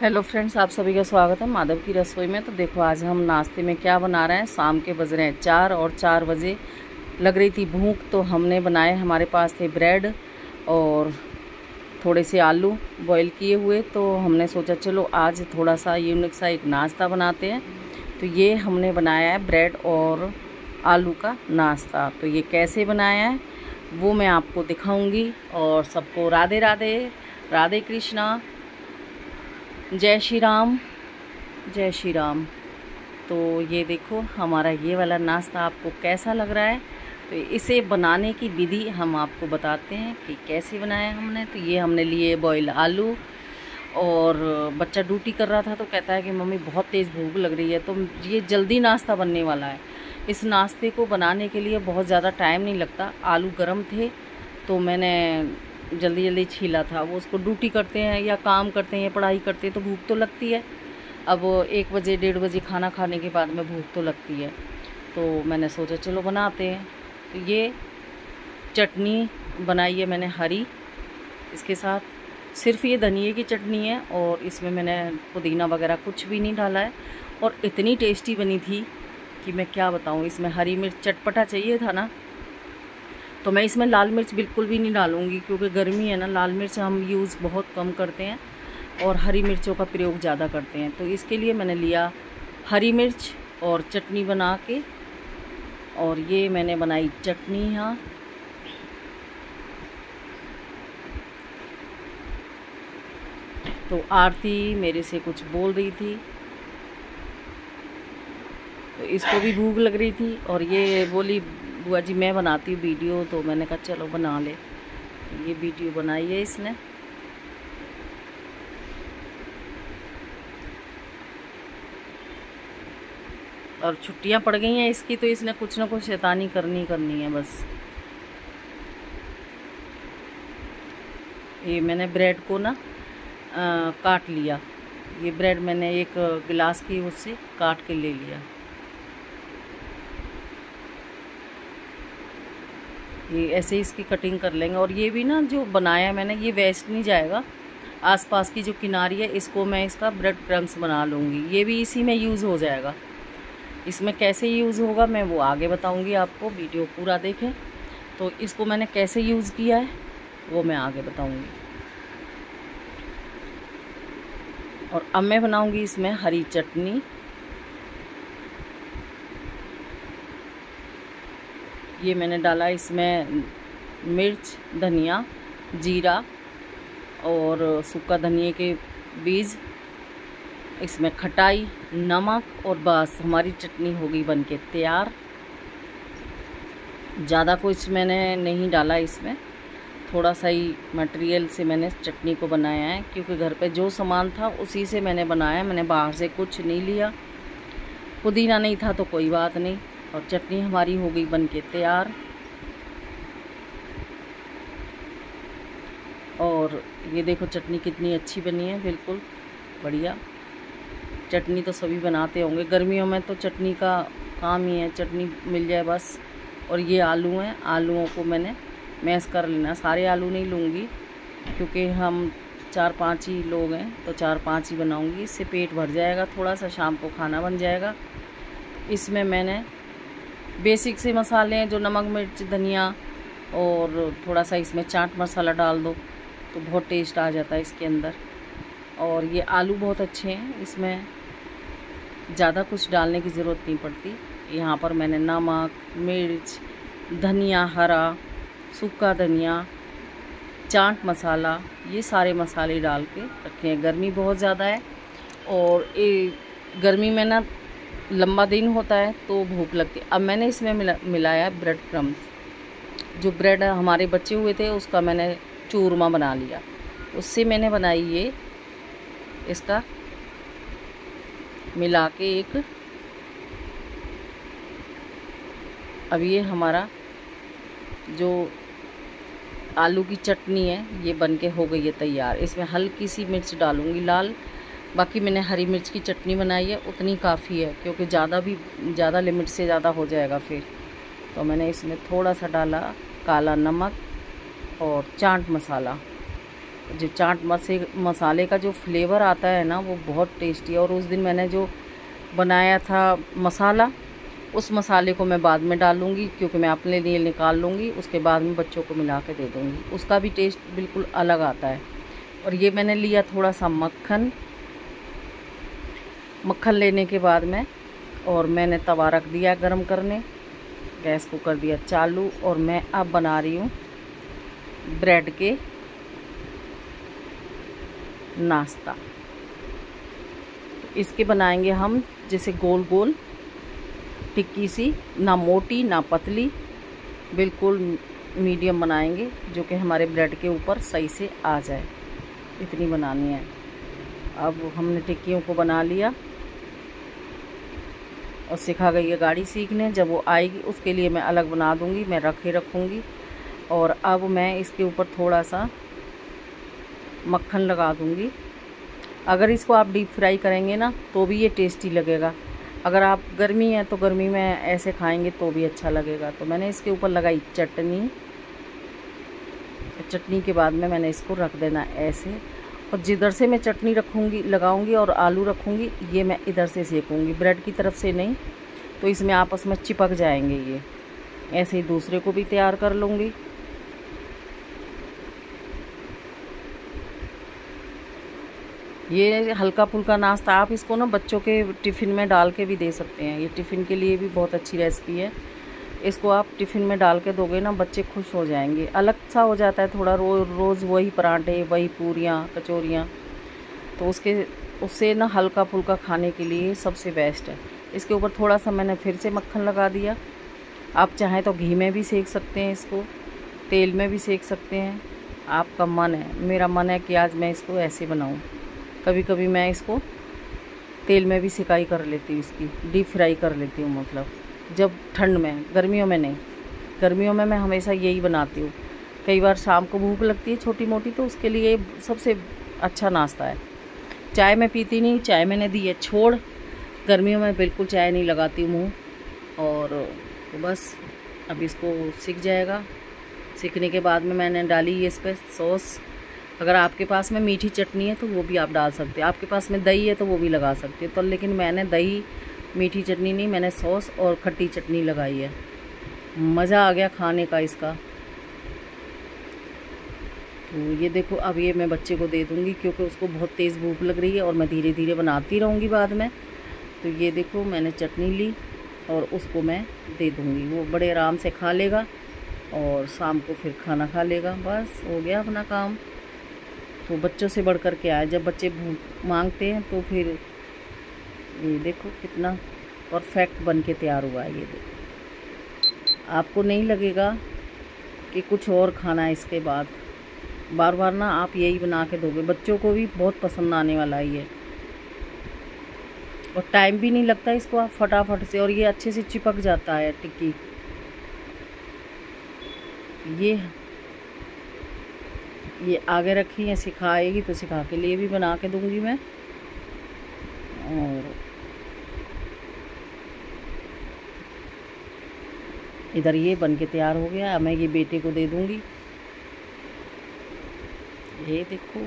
Hello friends, आप सभी का स्वागत है माधव की रसोई में। तो देखो आज हम नाश्ते में क्या बना रहे हैं। शाम के बज रहे हैं 4 और 4 बजे लग रही थी भूख, तो हमने बनाए। हमारे पास थे ब्रेड और थोड़े से आलू बॉईल किए हुए। तो हमने सोचा चलो आज थोड़ा सा यूनिक सा एक नाश्ता बनाते हैं। तो ये हमने बनाया है ब्रेड और आलू का नाश्ता। तो ये कैसे बनाया है वो मैं आपको दिखाऊंगी। और सबको राधे राधे, राधे कृष्णा, जय श्री राम, जय श्री राम। तो ये देखो हमारा ये वाला नाश्ता आपको कैसा लग रहा है। तो इसे बनाने की विधि हम आपको बताते हैं कि कैसे बनाया हमने। तो ये हमने लिए बॉयल आलू, और बच्चा ड्यूटी कर रहा था तो कहता है कि मम्मी बहुत तेज़ भूख लग रही है। तो ये जल्दी नाश्ता बनने वाला है। इस नाश्ते को बनाने के लिए बहुत ज़्यादा टाइम नहीं लगता। आलू गर्म थे तो मैंने जल्दी जल्दी छीला था। वो उसको ड्यूटी करते हैं या काम करते हैं या पढ़ाई करते हैं तो भूख तो लगती है। अब 1 बजे 1:30 बजे खाना खाने के बाद में भूख तो लगती है। तो मैंने सोचा चलो बनाते हैं। तो ये चटनी बनाई है मैंने हरी, इसके साथ सिर्फ ये धनिए की चटनी है और इसमें मैंने पुदीना वगैरह कुछ भी नहीं डाला है। और इतनी टेस्टी बनी थी कि मैं क्या बताऊँ। इसमें हरी मिर्च चटपटा चाहिए था ना, तो मैं इसमें लाल मिर्च बिल्कुल भी नहीं डालूँगी, क्योंकि गर्मी है ना, लाल मिर्च हम यूज़ बहुत कम करते हैं और हरी मिर्चों का प्रयोग ज़्यादा करते हैं। तो इसके लिए मैंने लिया हरी मिर्च और चटनी बना के। और ये मैंने बनाई चटनी यहाँ। तो आरती मेरे से कुछ बोल रही थी तो इसको भी भूख लग रही थी, और ये बोली बुआ जी मैं बनाती हूँ वीडियो। तो मैंने कहा चलो बना ले। तो ये वीडियो बनाई है इसने। और छुट्टियां पड़ गई हैं इसकी, तो इसने कुछ ना कुछ शैतानी करनी करनी है बस। ये मैंने ब्रेड को ना काट लिया। ये ब्रेड मैंने एक गिलास की उससे काट के ले लिया। ये ऐसे ही इसकी कटिंग कर लेंगे। और ये भी ना जो बनाया मैंने ये वेस्ट नहीं जाएगा। आसपास की जो किनारी है इसको मैं इसका ब्रेड क्रम्स बना लूँगी। ये भी इसी में यूज़ हो जाएगा। इसमें कैसे यूज़ होगा मैं वो आगे बताऊँगी आपको, वीडियो पूरा देखें। तो इसको मैंने कैसे यूज़ किया है वो मैं आगे बताऊँगी। और अब मैं बनाऊँगी इसमें हरी चटनी। ये मैंने डाला इसमें मिर्च, धनिया, जीरा और सूखा धनिए के बीज, इसमें खटाई, नमक, और बस हमारी चटनी होगी बनके तैयार। ज़्यादा कुछ मैंने नहीं डाला इसमें, थोड़ा सा ही मटेरियल से मैंने चटनी को बनाया है, क्योंकि घर पे जो सामान था उसी से मैंने बनाया। मैंने बाहर से कुछ नहीं लिया। पुदीना नहीं था तो कोई बात नहीं। और चटनी हमारी हो गई बनके तैयार। और ये देखो चटनी कितनी अच्छी बनी है, बिल्कुल बढ़िया। चटनी तो सभी बनाते होंगे, गर्मियों में तो चटनी का काम ही है, चटनी मिल जाए बस। और ये आलू हैं, आलूओं को मैंने मैश कर लेना। सारे आलू नहीं लूँगी क्योंकि हम 4-5 ही लोग हैं, तो 4-5 ही बनाऊँगी। इससे पेट भर जाएगा, थोड़ा सा शाम को खाना बन जाएगा। इसमें मैंने बेसिक से मसाले हैं जो नमक, मिर्च, धनिया, और थोड़ा सा इसमें चाट मसाला डाल दो तो बहुत टेस्ट आ जाता है इसके अंदर। और ये आलू बहुत अच्छे हैं, इसमें ज़्यादा कुछ डालने की ज़रूरत नहीं पड़ती। यहाँ पर मैंने नमक, मिर्च, धनिया हरा, सूखा धनिया, चाट मसाला, ये सारे मसाले डाल के रखे हैं। गर्मी बहुत ज़्यादा है और ये गर्मी में ना लंबा दिन होता है तो भूख लगती है। अब मैंने इसमें मिलाया ब्रेड क्रम्स। जो ब्रेड हमारे बचे हुए थे उसका मैंने चूरमा बना लिया, उससे मैंने बनाई ये इसका मिला के एक। अब ये हमारा जो आलू की चटनी है ये बनके हो गई है तैयार। इसमें हल्की सी मिर्च डालूँगी लाल, बाकी मैंने हरी मिर्च की चटनी बनाई है, उतनी काफ़ी है, क्योंकि ज़्यादा लिमिट से ज़्यादा हो जाएगा फिर। तो मैंने इसमें थोड़ा सा डाला काला नमक और चाट मसाला। जो चाट मसाले का जो फ्लेवर आता है ना, वो बहुत टेस्टी है। और उस दिन मैंने जो बनाया था मसाला, उस मसाले को मैं बाद में डालूँगी, क्योंकि मैं अपने लिए निकाल लूँगी, उसके बाद में बच्चों को मिला के दे दूँगी। उसका भी टेस्ट बिल्कुल अलग आता है। और ये मैंने लिया थोड़ा सा मक्खन लेने के बाद में, और मैंने तवा रख दिया गरम करने, गैस को कर दिया चालू, और मैं अब बना रही हूँ ब्रेड के नाश्ता। तो इसके बनाएंगे हम जैसे गोल गोल टिक्की सी, ना मोटी ना पतली, बिल्कुल मीडियम बनाएंगे, जो कि हमारे ब्रेड के ऊपर सही से आ जाए, इतनी बनानी है। अब हमने टिक्कियों को बना लिया और सिखा गई है गाड़ी सीखने। जब वो आएगी उसके लिए मैं अलग बना दूँगी, मैं रखूँगी। और अब मैं इसके ऊपर थोड़ा सा मक्खन लगा दूँगी। अगर इसको आप डीप फ्राई करेंगे ना तो भी ये टेस्टी लगेगा। अगर आप गर्मी है तो गर्मी में ऐसे खाएंगे तो भी अच्छा लगेगा। तो मैंने इसके ऊपर लगाई चटनी के बाद में मैंने इसको रख देना ऐसे। और जिधर से मैं चटनी लगाऊंगी और आलू रखूंगी, ये मैं इधर से सेकूंगी, ब्रेड की तरफ से नहीं, तो इसमें आपस में चिपक जाएंगे ये। ऐसे ही दूसरे को भी तैयार कर लूँगी। ये हल्का फुल्का नाश्ता, आप इसको ना बच्चों के टिफ़िन में डाल के भी दे सकते हैं। ये टिफ़िन के लिए भी बहुत अच्छी रेसिपी है। इसको आप टिफ़िन में डाल के दोगे ना, बच्चे खुश हो जाएंगे। अलग सा हो जाता है थोड़ा, रोज़ वही पराठे, वही पूरियाँ कचौरियाँ, तो उससे ना हल्का फुल्का खाने के लिए सबसे बेस्ट है। इसके ऊपर थोड़ा सा मैंने फिर से मक्खन लगा दिया। आप चाहें तो घी में भी सेक सकते हैं, इसको तेल में भी सेक सकते हैं, आपका मन है। मेरा मन है कि आज मैं इसको ऐसे बनाऊँ। कभी कभी मैं इसको तेल में भी सिकाई कर लेती हूँ, इसकी डीप फ्राई कर लेती हूँ, मतलब जब ठंड में, गर्मियों में नहीं। गर्मियों में मैं हमेशा यही बनाती हूँ। कई बार शाम को भूख लगती है छोटी मोटी, तो उसके लिए सबसे अच्छा नाश्ता है। चाय मैं पीती नहीं, चाय मैंने दी है छोड़। गर्मियों में बिल्कुल चाय नहीं लगाती मुँह। और तो बस अब इसको सिक जाएगा। सिकने के बाद में मैंने डाली ये इस पर सॉस। अगर आपके पास में मीठी चटनी है तो वो भी आप डाल सकते हैं, आपके पास में दही है तो वो भी लगा सकते हैं। तो लेकिन मैंने दही, मीठी चटनी नहीं, मैंने सॉस और खट्टी चटनी लगाई है। मज़ा आ गया खाने का इसका। तो ये देखो, अब ये मैं बच्चे को दे दूँगी, क्योंकि उसको बहुत तेज़ भूख लग रही है और मैं धीरे धीरे बनाती रहूँगी बाद में। तो ये देखो, मैंने चटनी ली और उसको मैं दे दूँगी। वो बड़े आराम से खा लेगा और शाम को फिर खाना खा लेगा। बस हो गया अपना काम। तो बच्चों से बढ़ कर के आए, जब बच्चे भूख मांगते हैं तो फिर ये देखो कितना परफेक्ट बन के तैयार हुआ है। ये देखो, आपको नहीं लगेगा कि कुछ और खाना है इसके बाद। बार बार ना आप यही बना के दोगे, बच्चों को भी बहुत पसंद आने वाला है ये। और टाइम भी नहीं लगता इसको, आप फटाफट से, और ये अच्छे से चिपक जाता है टिक्की। ये आगे रखी है, सिखाएगी तो सिखा के लिए भी बना के दूंगी मैं। और इधर ये बन के तैयार हो गया। मैं ये बेटे को दे दूंगी। ये देखो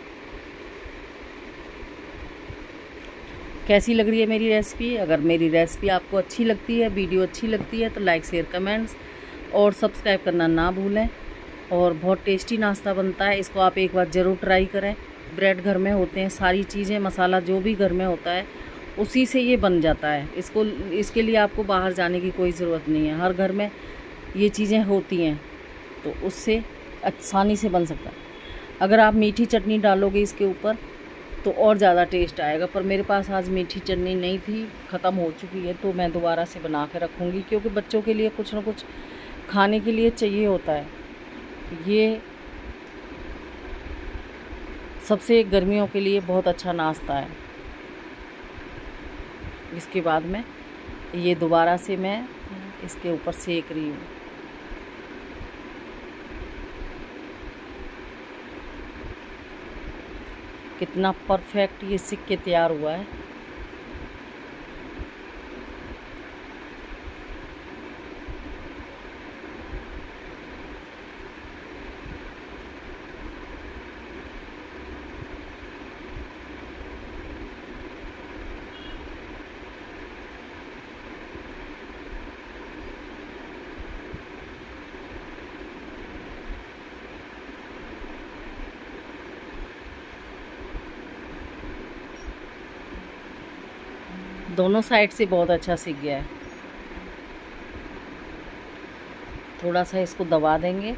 कैसी लग रही है मेरी रेसिपी। अगर मेरी रेसिपी आपको अच्छी लगती है, वीडियो अच्छी लगती है, तो लाइक शेयर कमेंट्स और सब्सक्राइब करना ना भूलें। और बहुत टेस्टी नाश्ता बनता है, इसको आप एक बार ज़रूर ट्राई करें। ब्रेड घर में होते हैं, सारी चीज़ें, मसाला जो भी घर में होता है उसी से ये बन जाता है। इसके लिए आपको बाहर जाने की कोई ज़रूरत नहीं है, हर घर में ये चीज़ें होती हैं, तो उससे आसानी से बन सकता है। अगर आप मीठी चटनी डालोगे इसके ऊपर तो और ज़्यादा टेस्ट आएगा, पर मेरे पास आज मीठी चटनी नहीं थी, ख़त्म हो चुकी है, तो मैं दोबारा से बना के रखूँगी, क्योंकि बच्चों के लिए कुछ ना कुछ खाने के लिए चाहिए होता है। ये सबसे गर्मियों के लिए बहुत अच्छा नाश्ता है। इसके बाद में ये दोबारा से मैं इसके ऊपर सेक रही हूँ। कितना परफेक्ट ये सिक के तैयार हुआ है। दोनों साइड से बहुत अच्छा सीख गया है। थोड़ा सा इसको दबा देंगे।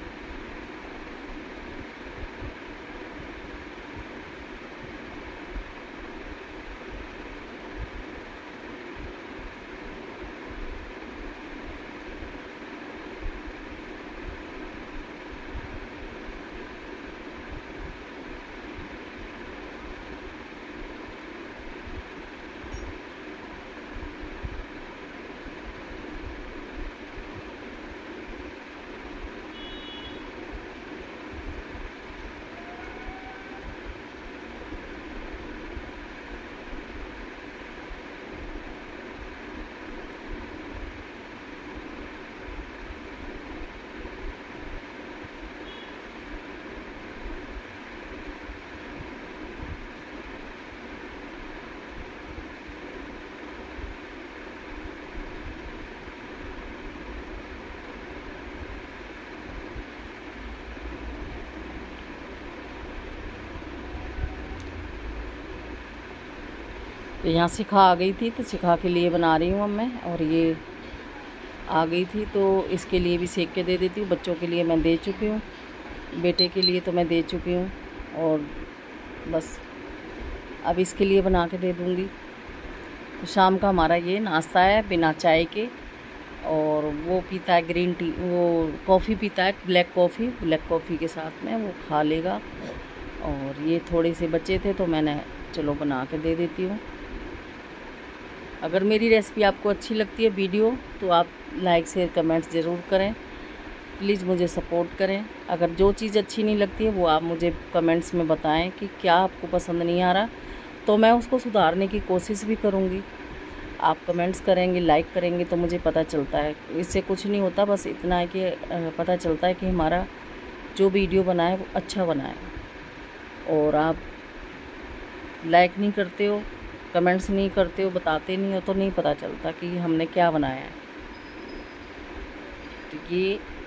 तो यहाँ सिखा आ गई थी, तो सिखा के लिए बना रही हूँ अब मैं। और ये आ गई थी तो इसके लिए भी सेक के दे देती हूँ। बच्चों के लिए मैं दे चुकी हूँ, बेटे के लिए तो मैं दे चुकी हूँ, और बस अब इसके लिए बना के दे दूँगी। तो शाम का हमारा ये नाश्ता है बिना चाय के। और वो पीता है ग्रीन टी, वो कॉफ़ी पीता है, ब्लैक कॉफ़ी के साथ में वो खा लेगा। और ये थोड़े से बचे थे तो मैंने चलो बना के दे देती हूँ। अगर मेरी रेसिपी आपको अच्छी लगती है वीडियो, तो आप लाइक शेयर कमेंट्स ज़रूर करें। प्लीज़ मुझे सपोर्ट करें। अगर जो चीज़ अच्छी नहीं लगती है वो आप मुझे कमेंट्स में बताएं कि क्या आपको पसंद नहीं आ रहा, तो मैं उसको सुधारने की कोशिश भी करूँगी। आप कमेंट्स करेंगे, लाइक करेंगे तो मुझे पता चलता है। इससे कुछ नहीं होता, बस इतना है कि पता चलता है कि हमारा जो वीडियो बना है वो अच्छा बना है। और आप लाइक नहीं करते हो, कमेंट्स नहीं करते हो, बताते नहीं हो, तो नहीं पता चलता कि हमने क्या बनाया है। तो ये